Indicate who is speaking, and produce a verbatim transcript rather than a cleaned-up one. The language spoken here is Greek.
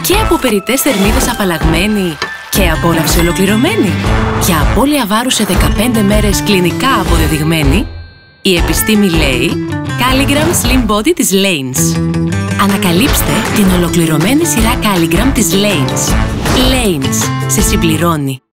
Speaker 1: Και από περιττές θερμίδες απαλλαγμένη και απόλαυση ολοκληρωμένη. Για απώλεια βάρους σε δεκαπέντε μέρες κλινικά αποδεδειγμένη, η επιστήμη λέει Calligram Slim Body της Lane's. Ανακαλύψτε την ολοκληρωμένη σειρά Calligram της Lane's. Lane's σε συμπληρώνει.